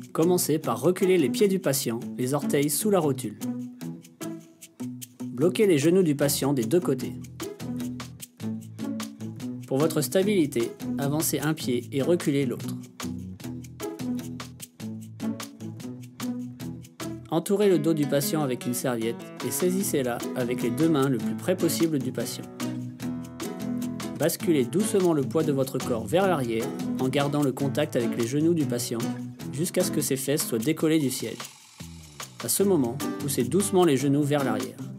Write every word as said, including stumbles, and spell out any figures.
Commencez par reculer les pieds du patient, les orteils sous la rotule. Bloquez les genoux du patient des deux côtés. Pour votre stabilité, avancez un pied et reculez l'autre. Entourez le dos du patient avec une serviette et saisissez-la avec les deux mains le plus près possible du patient. Basculez doucement le poids de votre corps vers l'arrière en gardant le contact avec les genoux du patient jusqu'à ce que ses fesses soient décollées du siège. À ce moment, poussez doucement les genoux vers l'arrière.